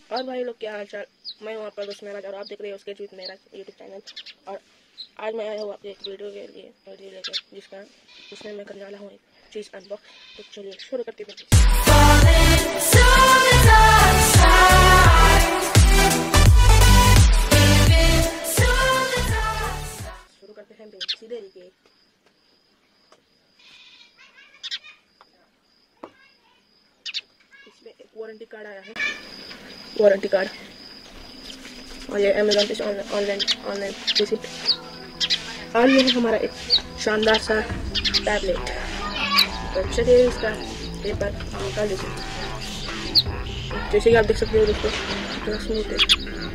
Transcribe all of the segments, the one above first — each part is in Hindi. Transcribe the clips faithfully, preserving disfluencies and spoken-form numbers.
और भाई लोग क्या हाल चाल। मैं वहाँ पर दोस्त मेरा और आप देख रहे हो उसके जीत मेरा यूट्यूब चैनल। और आज मैं आया हूँ आपके एक वीडियो के लिए वीडियो लेकर जिसका जिसमें मैं करने वाला हूँ एक चीज़ अनबॉक्स। तो चलिए शुरू करते हैं। शुरू करते हैं सीधे तरीके। इसमें एक वारंटी कार्ड आया है, वारंटी कार्ड, और ये अमेजोन पे ऑनलाइन ऑनलाइन रिसिप्ट। और ये है हमारा एक शानदार सा टैबलेट। तो चलिए इसका पेपर निकाल दीजिए। जैसे कि आप देख सकते हो दोस्तों, कितना स्मूथ है,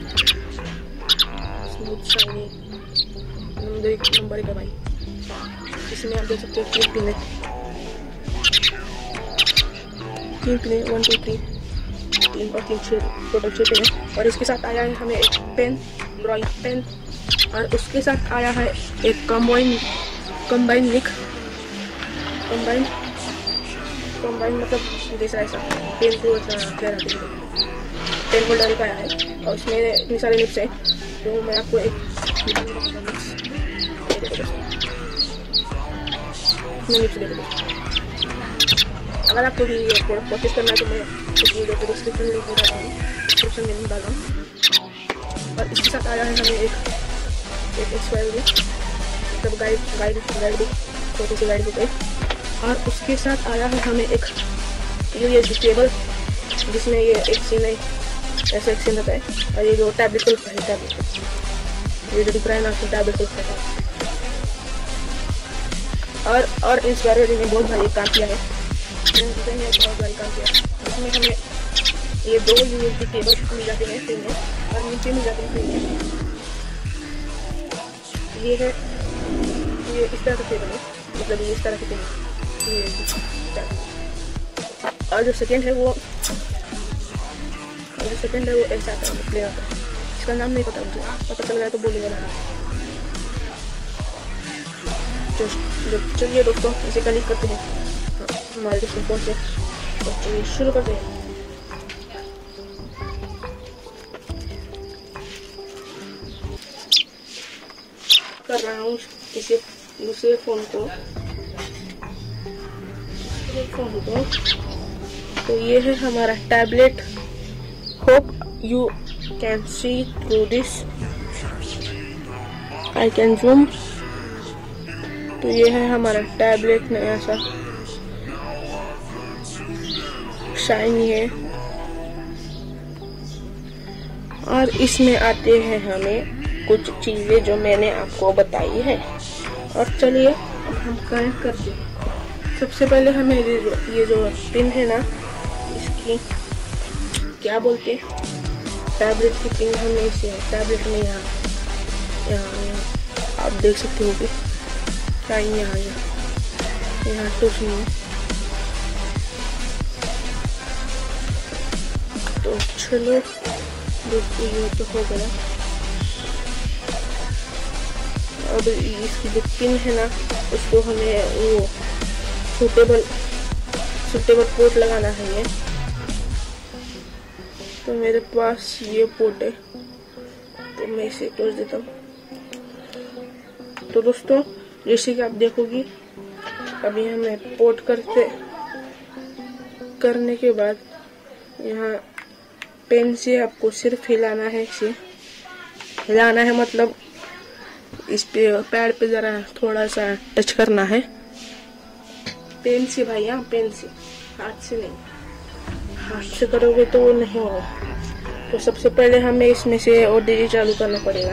स्मूथ शाइनी नंबर का भाई। इसमें आप देख सकते हो तीन पिन है, तीन पिन है, वन टू थ्री, तीन और तीन छः, टोटल छः पिन है। और इसके साथ आया है हमें एक पेन, ड्राइंग पेन, और उसके साथ आया है एक कंबाइन कंबाइन निक कंबाइन कंबाइन मतलब जैसा ऐसा पेन को ऐसा क्या रहती है, पेन होल्डर का आया है। और उसमें इतने सारे निप्स हैं, तो मैं आपको एक निप्स दे दूँगा। अगर आपको भी ये प्रोडक्ट परचेज करना है तो मैं इस वीडियो को डिस्क्रिप्शन लिंक में डाल रहा हूँ, डिस्क्रिप्शन में डाल रहा हूँ। और इसके साथ आया है हमें एक एक एक्सपायरी बुक, मतलब गाइड गाइड गाइड बुक, छोटी सी गाइड बुक है। और उसके साथ आया है हमें एक यूएसबी केबल, जिसमें ये एक सीन है, ऐसा एक सीन रहता है। और ये जो टैबलेट को लगता है, टैबलेट ये जो दिख रहा है ना, तो टैबलेट को लगता है। और और इंस्पायरी ने बहुत भारी काम किया है, बहुत भारी काम किया है। जिसमें हमें ये दो यूएसबी केबल मिल जाते हैं फ्री में, और नीचे मिल जाते हैं फ्री में। ये है ये इस तरह का केबल है, मतलब ये इस तरह के केबल। और जो सेकेंड है वो और जो सेकेंड है वो ऐसा आता है, प्लेन आता है। इसका नाम नहीं पता मुझे, पता चल गया तो बोलेगा ना। चलिए दोस्तों इसे कनेक्ट करते हैं हमारे दोस्तों फोन से। तो चलिए शुरू करते हैं। कर रहा हूँ इसे दूसरे फोन को दूसरे फोन को तो ये है हमारा tablet. Hope you can see through this, I can zoom. तो ये है हमारा टैबलेट, नया सा शाइनी है। और इसमें आते हैं हमें कुछ चीजें जो मैंने आपको बताई है। और चलिए अब हम कनेक्ट करते हैं। सबसे पहले हमें ये जो ये जो पिन है ना, इसकी क्या बोलते हैं, टैबलेट की पिन हमें इसे टैबलेट में यहाँ यहाँ आप देख सकते हो कि शाइन यहाँ यहाँ यहाँ तो नहीं है। तो चलो दोस्तों ये तो हो गया। अब इसकी जो पिन है ना, उसको हमें वो सूटेबल सूटेबल पोर्ट लगाना है। ये तो मेरे पास ये पोर्ट है, तो मैं इसे तोड़ देता हूँ। तो दोस्तों जैसे कि आप देखोगी, अभी हमें पोर्ट करते करने के बाद यहाँ पेन से आपको सिर्फ हिलाना है। इसे हिलाना है मतलब इस पे पैड पे जरा थोड़ा सा टच करना है पेन से भाई, यहाँ पेन से, हाथ से नहीं। हाथ से करोगे तो वो नहीं होगा। तो सबसे पहले हमें इसमें से ओटीजी चालू करना पड़ेगा।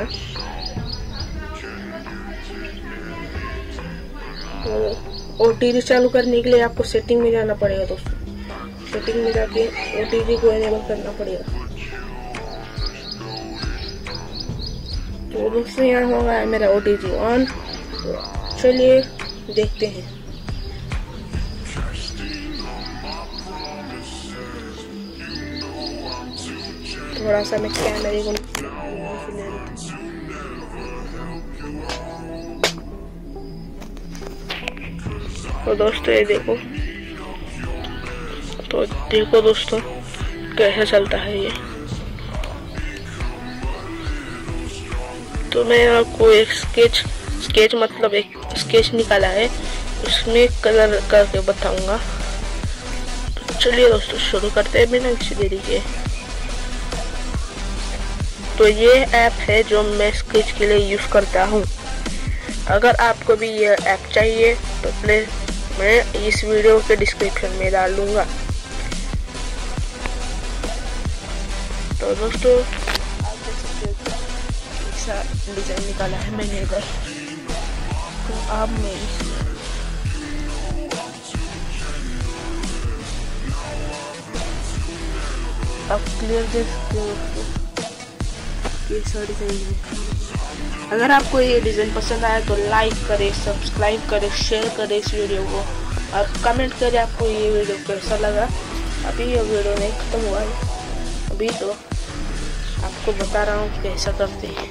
तो ओटीजी चालू करने के लिए आपको सेटिंग में जाना पड़ेगा दोस्तों। सेटिंग में जाके ओटीजी को एनेबल करना पड़ेगा। तो दोस्तों यहाँ होगा है मेरा ओटीजी ऑन। तो चलिए देखते हैं। थोड़ा सा मैं कैमरे को तो दोस्तों ये देखो, तो देखो दोस्तों कैसे चलता है ये। तो मैं आपको एक स्केच स्केच मतलब एक स्केच निकाला है, उसमें कलर करके बताऊंगा। तो चलिए दोस्तों शुरू करते हैं बिना किसी देरी के। तो ये ऐप है जो मैं स्केच के लिए यूज़ करता हूँ। अगर आपको भी ये ऐप चाहिए तो प्लीज़ मैं इस वीडियो के डिस्क्रिप्शन में डाल दूँगा। तो दोस्तों आप देख सकते हो ऐसा डिज़ाइन निकाला है मैंने इधर। तो आप मैं आप क्लियर देख सकते हो दोस्तों कैसा डिज़ाइन है। अगर आपको ये डिज़ाइन पसंद आया तो लाइक करें, सब्सक्राइब करें, शेयर करें इस वीडियो को और कमेंट करें आपको ये वीडियो कैसा लगा। अभी ये वीडियो नहीं ख़त्म हुआ है, अभी तो आपको बता रहा हूँ कैसा करते हैं।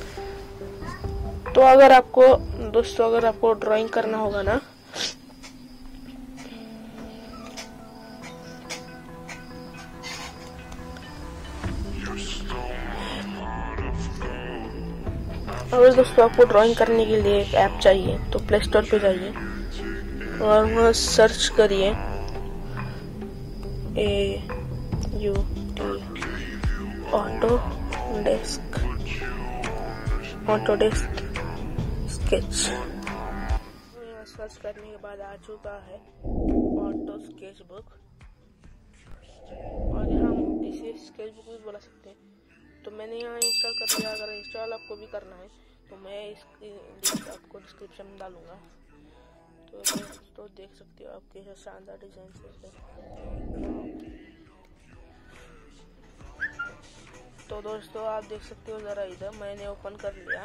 तो अगर आपको दोस्तों अगर आपको ड्राइंग करना होगा ना, अगर दोस्तों आपको ड्राइंग करने के लिए एक ऐप चाहिए तो प्ले स्टोर पे जाइए और वहाँ सर्च करिए A U T Autodesk Autodesk sketch. Search करने के बाद आ चुका है ऑटो स्केच बुक, और यहाँ हम इसे स्केच बुक भी बोला सकते हैं। तो मैंने यहाँ इंस्टॉल कर दिया। अगर इंस्टॉल आपको भी करना है तो मैं इसकी लिंक आपको डिस्क्रिप्शन में डालूंगा। तो तो देख सकते हो आप कैसा शानदार डिजाइन से। तो दोस्तों आप देख सकते हो ज़रा इधर मैंने ओपन कर लिया।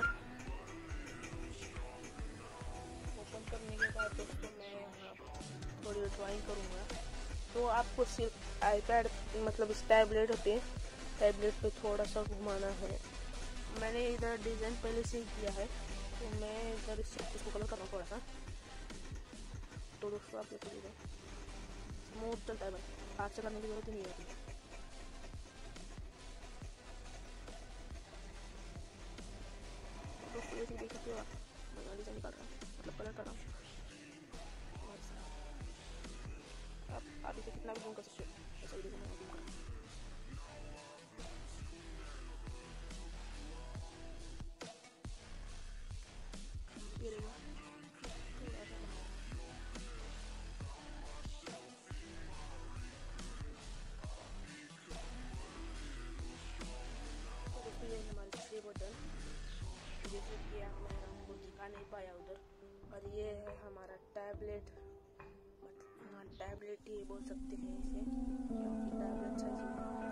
ओपन करने के बाद दोस्तों मैं यहाँ थोड़ी ड्राइंग करूँगा। तो आपको सिर्फ आईपैड मतलब इस टैबलेट होते हैं, टैबलेट पे थोड़ा सा घुमाना है। मैंने इधर डिज़ाइन पहले से ही किया है तो मैं इधर इसको कलर कर रहा हूँ थोड़ा सा। तो दोस्तों आप देखो इधर स्मूथ चलता है, बस हाथ से करने की जरूरत नहीं होती। दोस्तों ये देख सकते हो आप, मैं डिज़ाइन कर रहा हूँ मतलब कलर कर रहा हूँ। आप आप इसे कितना भी जूम कर सकते हो, ऐसा ही देखो मैं जूम कर रहा हूँ। जैसे कि आप मैं आपको दिखा नहीं पाया उधर, और ये है हमारा टैबलेट, मतलब हाँ टैबलेट ही बोल सकते हैं इसे, क्योंकि टैबलेट साइज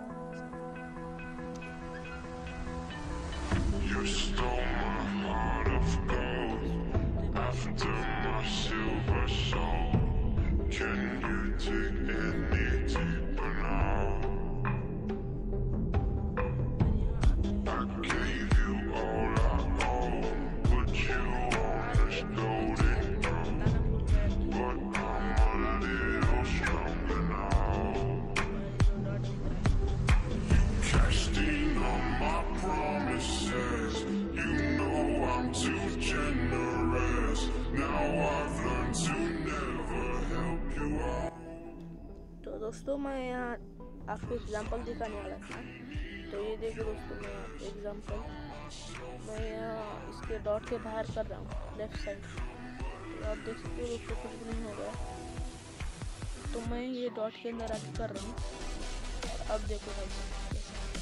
दोस्तों मैं यहाँ आपको एग्जांपल दिखाने वाला था। तो ये देखिए दोस्तों मैं आपको एग्जांपल मैं यहाँ इसके डॉट के बाहर कर रहा हूँ लेफ्ट साइड। तो आप देख सकते हो दोस्तों कुछ भी नहीं हो गया। तो मैं ये डॉट के अंदर आके कर रहा हूँ। अब देखो भाई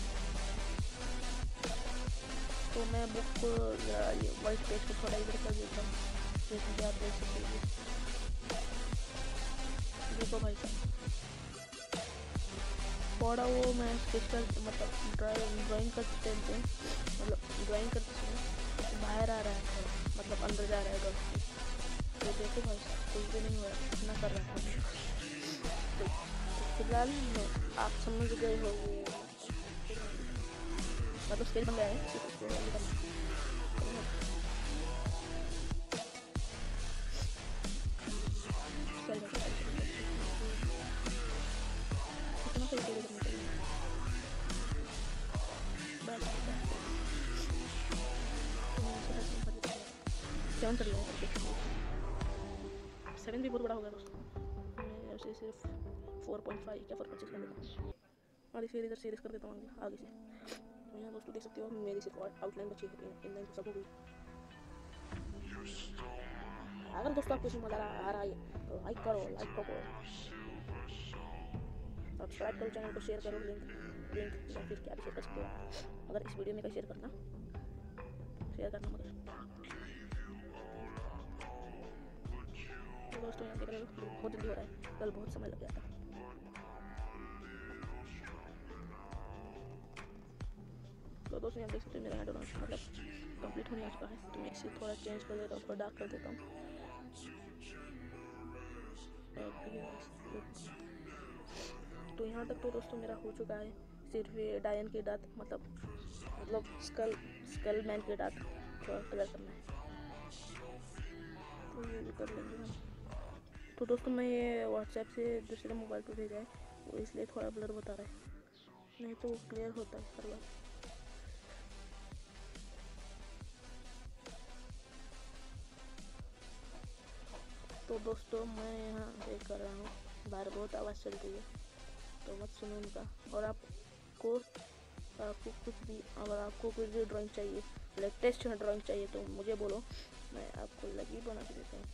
तो मैं बुक को ये वाइट पेज को थोड़ा इधर कर देता हूँ, जैसे कि आप देख सकते हो। देखो भाई थोड़ा वो मैं स्केच कर मतलब ड्राइंग ड्राइंग करते हैं मतलब ड्राइंग करते समय बाहर आ रहा है थोड़ा, मतलब अंदर जा रहा है डॉट। तो देखो भाई कुछ भी नहीं हुआ, इतना कर रहा था। तो फिलहाल आप समझ गए होंगे मतलब स्केच बन गया है। सेवन चल रहा है, सेवन भी बहुत बड़ा हो गया दोस्तों। मैं ऐसे सिर्फ फोर पॉइंट फाइव क्या फोर पॉइंट सिक्स कर देता हूँ और फिर इधर सीरीज कर देता हूँ आगे से। तो यहाँ दोस्तों देख सकते हो मेरी सिर्फ आउटलाइन बची है, इनलाइन तो सब हो गई। अगर दोस्तों आपको इसमें मजा आ रहा है तो लाइक करो, लाइक करो, सब्सक्राइब करो, चैनल को शेयर करो, लिंक लिंक या फिर क्या भी शेयर कर सकते हो। अगर इस वीडियो में कहीं शेयर करना शेयर करना मगर तो दोस्तों यहाँ देख रहे हो बहुत जल्दी हो रहा है, कल बहुत समय लग गया था। तो दोस्तों यहाँ देख सकते हो मेरा एंड मतलब कंप्लीट होने आ चुका है। तो मैं इसे थोड़ा चेंज कर देता हूँ, थोड़ा डार्क कर देता हूँ। तो यहाँ तक तो दोस्तों मेरा हो चुका है। सिर्फ ये डायन के दांत मतलब मतलब स्कल स्कल मैन के दांत थोड़ा कलर करना है, तो ये भी कर लेंगे हम। तो दोस्तों मैं ये व्हाट्सएप से दूसरे मोबाइल पर भेजा है, वो इसलिए थोड़ा ब्लर बता रहा है, नहीं तो वो क्लियर होता है हर बार। तो दोस्तों मैं यहाँ देख कर रहा हूँ बाहर बहुत आवाज़ चल रही है, तो मत सुनो उनका। और आपको आपको कुछ भी अगर आपको कुछ भी ड्राइंग चाहिए, लेटेस्ट ड्राइंग चाहिए तो मुझे बोलो, मैं आपको लगी बना के देता हूँ।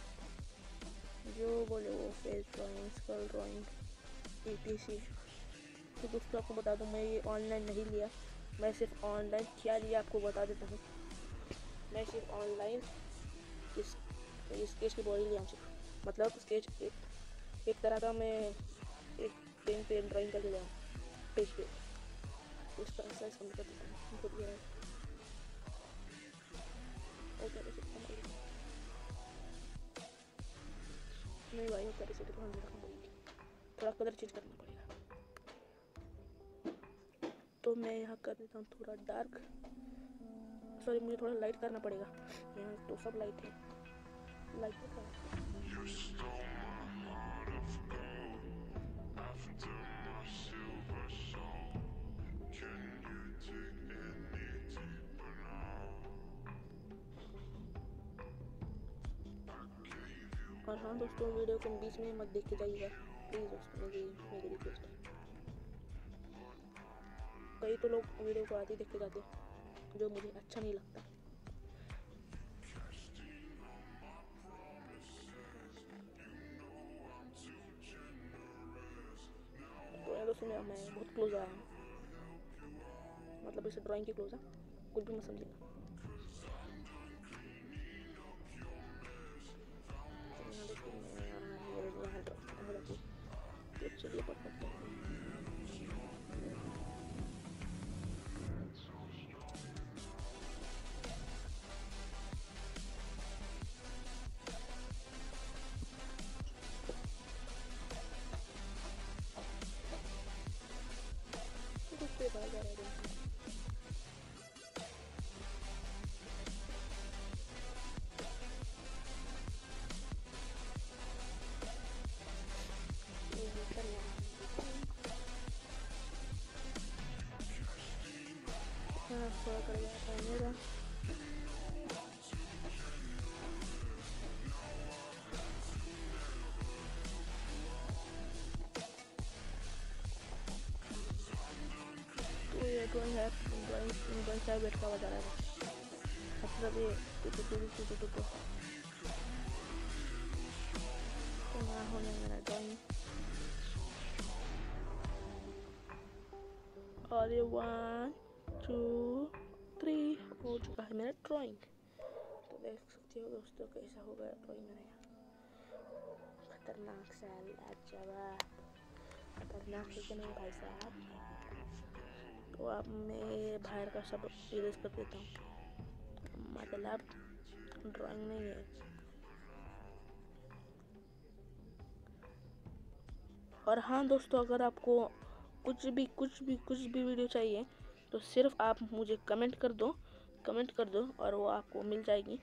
जो बोले वो face drawing, skull drawing, e t c. तो दोस्तों आपको बता दूँ मैं ये ऑनलाइन नहीं लिया, मैं सिर्फ ऑनलाइन क्या लिया आपको बता देता हूँ। मैं सिर्फ ऑनलाइन इस स्केच की बॉडी लिया हूँ, मतलब स्केच एक एक तरह का मैं एक पेन पे ड्राइंग करके लिया हूँ पेज पे, उस तरह से इसका मतलब खुद गया है। नहीं भाई वो करे से तो हम रखना पड़ेगी, थोड़ा कलर चेंज करना पड़ेगा। तो मैं यहाँ कर देता हूँ थोड़ा डार्क, सॉरी मुझे थोड़ा लाइट करना पड़ेगा। यहाँ तो सब लाइट है, लाइट करना। और हाँ दोस्तों वीडियो को बीच में मत देख के जाइएगा प्लीज़ दोस्तों, मेरी मेरी रिक्वेस्ट है। कई तो लोग वीडियो को आते ही देख के जाते हैं, जो मुझे अच्छा नहीं लगता। तो यार दोस्तों मैं मैं बहुत क्लोज आया हूँ, मतलब इसे ड्राइंग की क्लोज है, कुछ भी मत समझिएगा। यहाँ देखिए मैं यहाँ ड्राइंग खत्म हो जाती है, तो चलिए पट पट करते हैं। तो बाहर जा रहा है हाँ थोड़ा कर गया था मेरा। तो ये ड्राइंग है, ड्राइंग ड्राइंग साइड बैठ का आवाज़ आ रहा है, मतलब ये two two two two two two तो यहाँ होने मेरा ड्राइंग और ये वन टू थ्री हो चुका है मेरा ड्राइंग। तो देख सकते हो दोस्तों कैसा हो गया ड्राइंग मेरा यहाँ, खतरनाक सा लाजवाब, खतरनाक है कि नहीं भाई साहब। तो अब मैं बाहर का सब इरेज कर देता हूँ, मतलब ड्राइंग नहीं है। और हाँ दोस्तों अगर आपको कुछ भी कुछ भी कुछ भी वीडियो चाहिए तो सिर्फ आप मुझे कमेंट कर दो, कमेंट कर दो और वो आपको मिल जाएगी।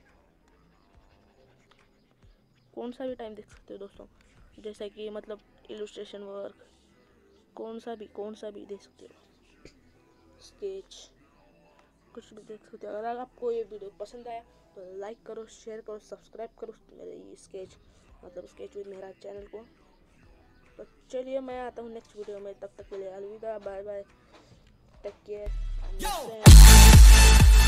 कौन सा भी टाइम देख सकते हो दोस्तों, जैसे कि मतलब इलस्ट्रेशन वर्क, कौन सा भी कौन सा भी देख सकते हो, स्केच कुछ भी देख सकते हो। अगर आपको ये वीडियो पसंद आया तो लाइक करो, शेयर करो, सब्सक्राइब करो मेरे ये स्केच मतलब स्केच विद मेरा चैनल को। तो चलिए मैं आता हूँ नेक्स्ट वीडियो में, तब तक के लिए अलविदा, बाय बाय, टेक केयर।